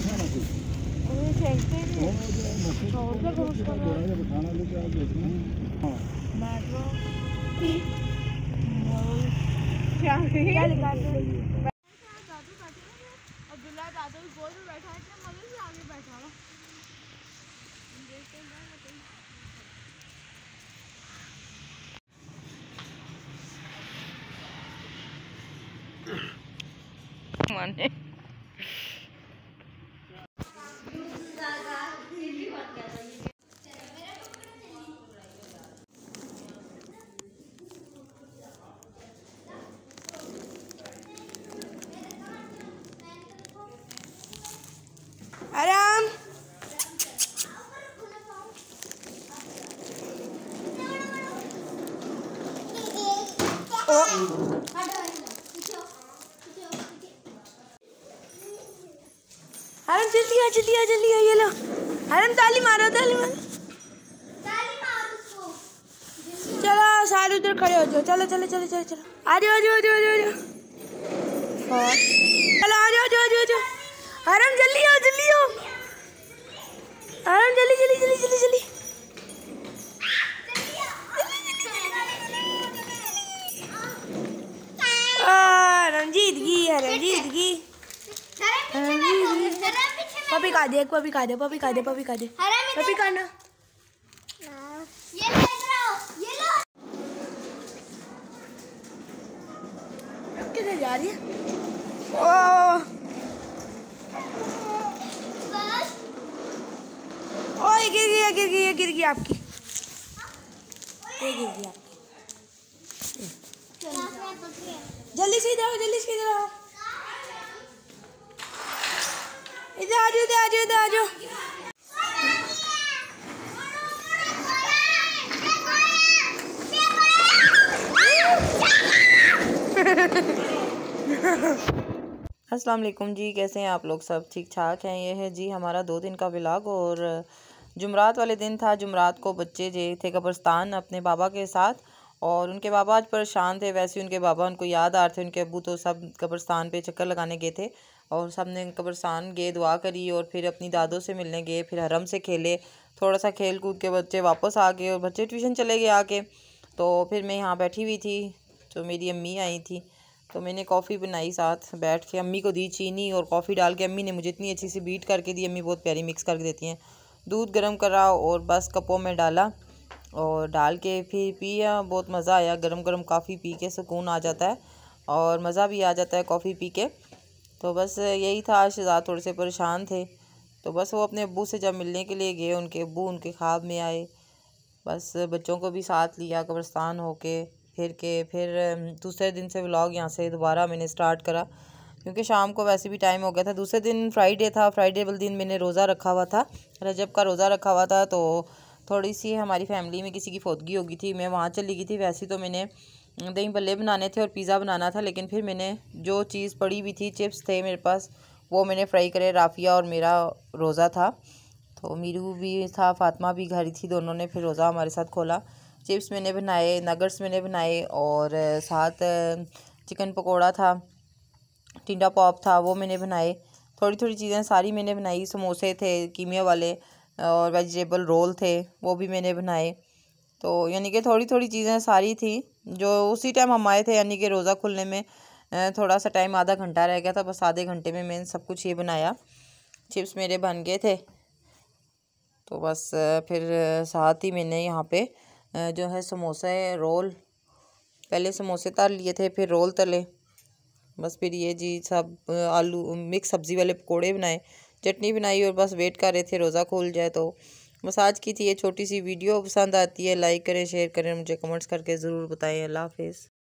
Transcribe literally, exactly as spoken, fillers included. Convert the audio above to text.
माने आराम हरम जल्दी आ जल्दी आ जल्दी आ ये लो हरम ताली मारो ताली मारो चलो सारे उधर खड़े हो जाओ चलो चलो चलो चलो चलो आ जाओ आ जाओ आ जाओ आ जाओ चलो आ जाओ आ जाओ आ जाओ हरम जल्दी आओ जल्दी आओ हरम जल्दी जल्दी जल्दी जल्दी जल्दी रंजीत की है रंजीत की पपी खा दे पपी खा दे पपी खा दे पपी खा दे पपी खाना ये ये लो किधर जा रही है ओ ओए गिर गई गिर गई गिर गई आपकी ये गिर गई आपकी जल्दी से इधर आओ जल्दी से इधर आओ इधर आ जाओ इधर आ जाओ इधर आ जाओ अस्सलाम वालेकुम जी, कैसे हैं आप लोग? सब ठीक ठाक हैं। ये है जी हमारा दो दिन का व्लॉग। और जुमरात वाले दिन था। जुमरात को बच्चे जे थे कब्रस्तान अपने बाबा के साथ, और उनके बाबा आज परेशान थे। वैसे उनके बाबा उनको याद आ रहे थे। उनके अब्बू तो सब कब्रस्तान पे चक्कर लगाने गए थे, और सब ने कब्रस्तान गए, दुआ करी, और फिर अपनी दादों से मिलने गए, फिर हरम से खेले, थोड़ा सा खेल कूद के बच्चे वापस आ गए, और बच्चे ट्यूशन चले गए आके। तो फिर मैं यहाँ बैठी हुई थी, तो मेरी अम्मी आई थी, तो मैंने कॉफ़ी बनाई, साथ बैठ के अम्मी को दी चीनी और कॉफ़ी डाल के। अम्मी ने मुझे इतनी अच्छी सी बीट करके दी, अम्मी बहुत प्यारी मिक्स करके देती हैं। दूध गर्म करा और बस कपों में डाला और डाल के फिर पिया। बहुत मज़ा आया। गरम गरम कॉफ़ी पी के सुकून आ जाता है और मज़ा भी आ जाता है कॉफ़ी पी के। तो बस यही था। आज शहज़ाद थोड़े से परेशान थे, तो बस वो अपने अब्बू से जब मिलने के लिए गए, उनके अब्बू उनके ख्वाब में आए। बस बच्चों को भी साथ लिया, कब्रस्तान होके फिर के फिर दूसरे दिन से व्लॉग यहाँ से दोबारा मैंने स्टार्ट करा, क्योंकि शाम को वैसे भी टाइम हो गया था। दूसरे दिन फ्राइडे था। फ्राइडे वाले दिन मैंने रोज़ा रखा हुआ था, रजब का रोज़ा रखा हुआ था। तो थोड़ी सी हमारी फैमिली में किसी की फौतगी हो गई थी, मैं वहाँ चली गई थी। वैसे तो मैंने दही भल्ले बनाने थे और पिज़्ज़ा बनाना था, लेकिन फिर मैंने जो चीज़ पड़ी हुई थी, चिप्स थे मेरे पास, वो मैंने फ्राई करे। राफिया और मेरा रोज़ा था, तो मीरू भी था, फातिमा भी घर थी, दोनों ने फिर रोज़ा हमारे साथ खोला। चिप्स मैंने बनाए, नगर्स मैंने बनाए, और साथ चिकन पकोड़ा था, टिंडा पॉप था, वो मैंने बनाए। थोड़ी थोड़ी चीज़ें सारी मैंने बनाई। समोसे थे कीमिया वाले, और वेजिटेबल रोल थे, वो भी मैंने बनाए। तो यानी कि थोड़ी थोड़ी चीज़ें सारी थी जो उसी टाइम हम आए थे, यानी कि रोज़ा खुलने में थोड़ा सा टाइम, आधा घंटा रह गया था। बस आधे घंटे में मैंने सब कुछ ये बनाया। चिप्स मेरे बन गए थे। तो बस फिर साथ ही मैंने यहाँ पे जो है समोसे रोल, पहले समोसे तल लिए थे, फिर रोल तले। बस फिर ये जी सब आलू मिक्स सब्ज़ी वाले पकोड़े बनाए, चटनी बनाई, और बस वेट कर रहे थे रोज़ा खुल जाए। तो बस आज की थी ये छोटी सी वीडियो। पसंद आती है लाइक करें, शेयर करें, मुझे कमेंट्स करके ज़रूर बताएं। अल्लाह हाफिज़।